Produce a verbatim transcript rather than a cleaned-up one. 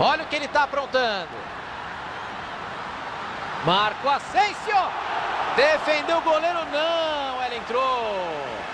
Olha o que ele está aprontando. Marco Asensio. Defendeu o goleiro, não. Ela entrou.